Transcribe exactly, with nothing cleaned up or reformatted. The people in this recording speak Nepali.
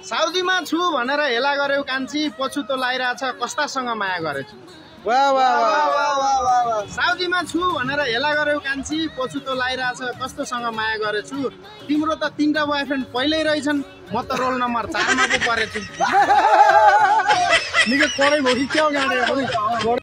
साउदीमा छु भनेर हेला गर्यो कान्छी पछुतो लागिरहेछ कस्तासँग माया गरेछु वाह वाह वाह वाह वाह साउदीमा छु भनेर हेला गर्यो कान्छी पछुतो लागिरहेछ कस्तोसँग माया गरेछु तिम्रो त तीनटा बोयफ्रेन्ड पहिल्यै रहेछन् म त रोल नम्बर चारमा पो परेछु निकै पढाइ भयो कि क्या गाडी